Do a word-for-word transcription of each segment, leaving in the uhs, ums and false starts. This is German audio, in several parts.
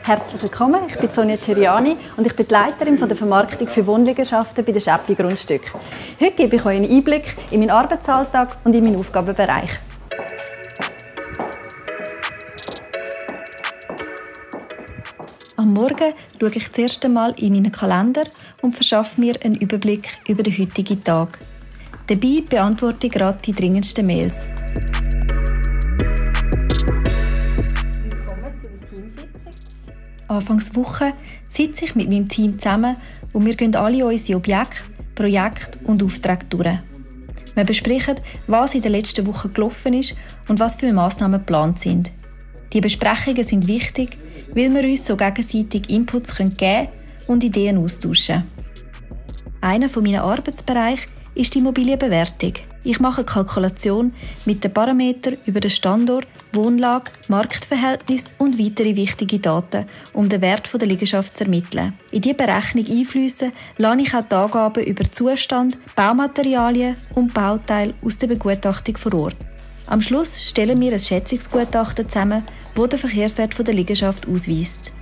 Herzlich willkommen, ich bin Sonja Ceriani und ich bin die Leiterin der Vermarktung für Wohnliegenschaften bei den Schäppi Grundstück. Heute gebe ich euch einen Einblick in meinen Arbeitsalltag und in meinen Aufgabenbereich. Am Morgen schaue ich das erste Mal in meinen Kalender und verschaffe mir einen Überblick über den heutigen Tag. Dabei beantworte ich gerade die dringendsten Mails. Willkommen zu der Teamsitzung. Anfangs Woche sitze ich mit meinem Team zusammen und wir gehen alle unsere Objekte, Projekte und Aufträge durch. Wir besprechen, was in der letzten Woche gelaufen ist und was für Massnahmen geplant sind. Die Besprechungen sind wichtig, weil wir uns so gegenseitig Inputs geben können und Ideen austauschen. Einer meiner Arbeitsbereiche ist die Immobilienbewertung. Ich mache eine Kalkulation mit den Parametern über den Standort, Wohnlage, Marktverhältnis und weitere wichtige Daten, um den Wert der Liegenschaft zu ermitteln. In diese Berechnung einfliessen lasse ich auch die Angaben über Zustand, Baumaterialien und Bauteile aus der Begutachtung vor Ort. Am Schluss stellen wir ein Schätzungsgutachten zusammen, das den Verkehrswert der Liegenschaft ausweist.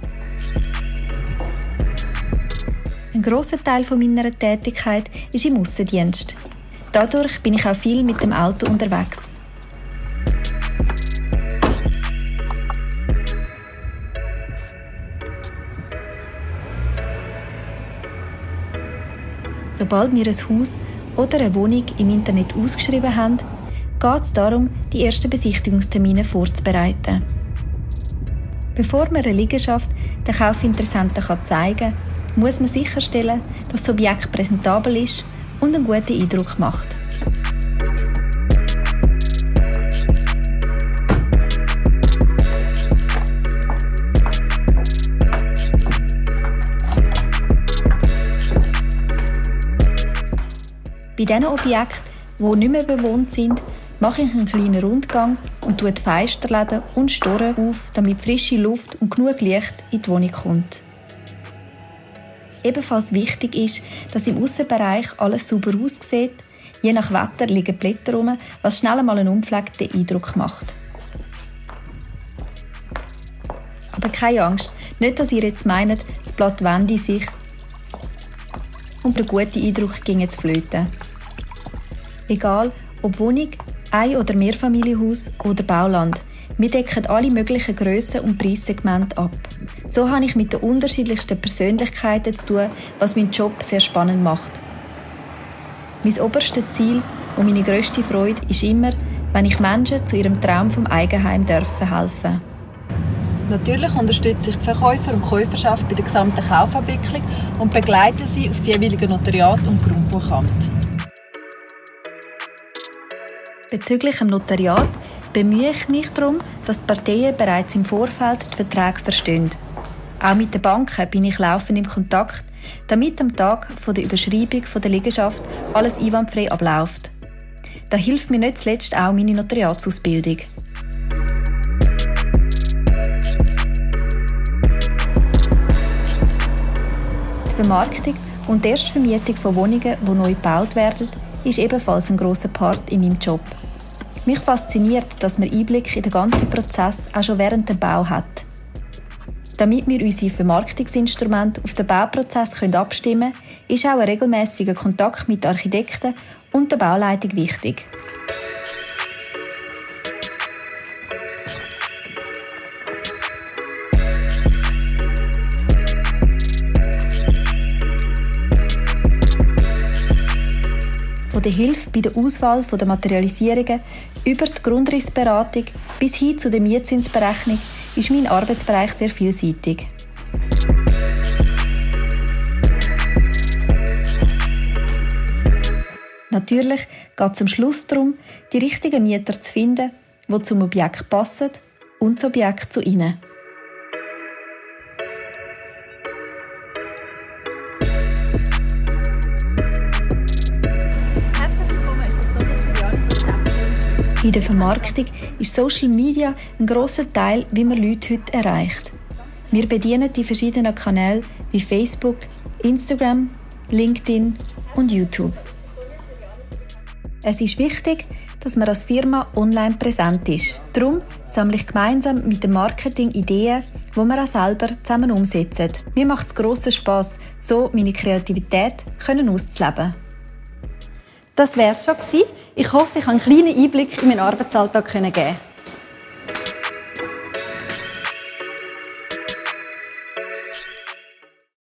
Ein grosser Teil meiner Tätigkeit ist im Aussendienst. Dadurch bin ich auch viel mit dem Auto unterwegs. Sobald wir ein Haus oder eine Wohnung im Internet ausgeschrieben haben, geht es darum, die ersten Besichtigungstermine vorzubereiten. Bevor man eine Liegenschaft den Kaufinteressenten zeigen kann, muss man sicherstellen, dass das Objekt präsentabel ist und einen guten Eindruck macht. Bei den Objekten, die nicht mehr bewohnt sind, mache ich einen kleinen Rundgang und tue die Fensterläden und Storen auf, damit frische Luft und genug Licht in die Wohnung kommt. Ebenfalls wichtig ist, dass im Aussenbereich alles sauber aussieht. Je nach Wetter liegen Blätter rum, was schnell einmal einen unpflegten Eindruck macht. Aber keine Angst, nicht, dass ihr jetzt meint, das Blatt wende sich und der gute Eindruck ginge zu flöten. Egal, ob Wohnung, Ein- oder Mehrfamilienhaus oder Bauland. Wir decken alle möglichen Grössen und Preissegmente ab. So habe ich mit den unterschiedlichsten Persönlichkeiten zu tun, was meinen Job sehr spannend macht. Mein oberstes Ziel und meine grösste Freude ist immer, wenn ich Menschen zu ihrem Traum vom Eigenheim dürfen helfen. Natürlich unterstütze ich die Verkäufer und Käuferschaft bei der gesamten Kaufabwicklung und begleite sie auf das jeweilige Notariat und Grundbuchamt. Bezüglich dem Notariat bemühe ich mich darum, dass die Parteien bereits im Vorfeld die Verträge verstehen. Auch mit den Banken bin ich laufend im Kontakt, damit am Tag der Überschreibung der Liegenschaft alles einwandfrei abläuft. Da hilft mir nicht zuletzt auch meine Notariatsausbildung. Die Vermarktung und die Erstvermietung von Wohnungen, die neu gebaut werden, ist ebenfalls ein grosser Part in meinem Job. Mich fasziniert, dass man Einblick in den ganzen Prozess auch schon während dem Bau hat. Damit wir unsere Vermarktungsinstrumente auf den Bauprozess abstimmen können, ist auch ein regelmäßiger Kontakt mit Architekten und der Bauleitung wichtig. Von der Hilfe bei der Auswahl der Materialisierungen über die Grundrissberatung bis hin zu der Mietzinsberechnung ist mein Arbeitsbereich sehr vielseitig. Natürlich geht es am Schluss darum, die richtigen Mieter zu finden, die zum Objekt passen und das Objekt zu ihnen. In der Vermarktung ist Social Media ein grosser Teil, wie man Leute heute erreicht. Wir bedienen die verschiedenen Kanäle wie Facebook, Instagram, LinkedIn und YouTube. Es ist wichtig, dass man als Firma online präsent ist. Darum sammle ich gemeinsam mit dem Marketing Ideen, die wir auch selber zusammen umsetzen. Mir macht es grossen Spass, so meine Kreativität auszuleben. Das wäre es schon gewesen. Ich hoffe, ich konnte einen kleinen Einblick in meinen Arbeitsalltag geben.